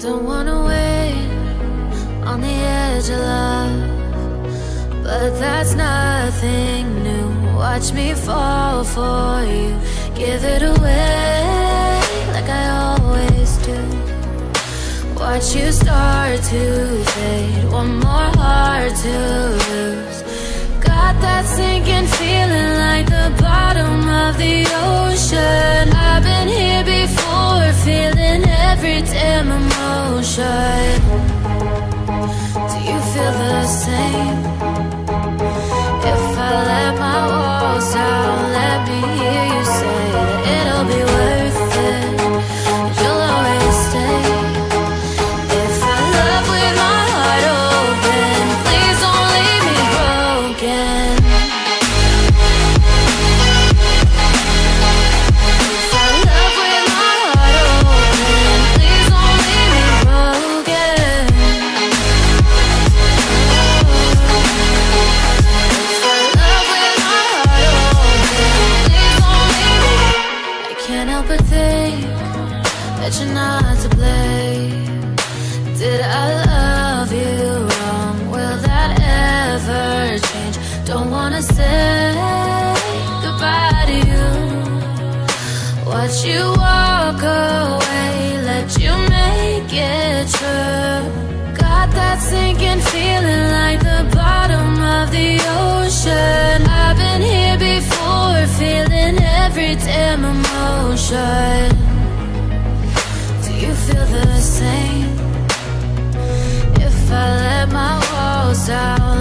Don't wanna wait on the edge of love, but that's nothing new. Watch me fall for you, give it away like I always do. Watch you start to fade, one more heart to lose. Got that sinking feeling like the bottom of the ocean. I've been here before, feeling every damn emotion. Do you feel the same? If I let my walls down, let me hear you say that it'll be worth it, you'll always stay. If I love with my heart open, please don't leave me broken. If I love with my heart open, please don't leave me broken. If I love with my heart open, please don't leave me. I can't help but think that you're not to blame. Did I love you wrong? Will that ever change? Don't wanna say goodbye to you. Watch you walk away, let you make it true. Got that sinking feeling like the bottom of the ocean. I've been here before, feeling every damn emotion. Do you feel the same? If I let my walls down,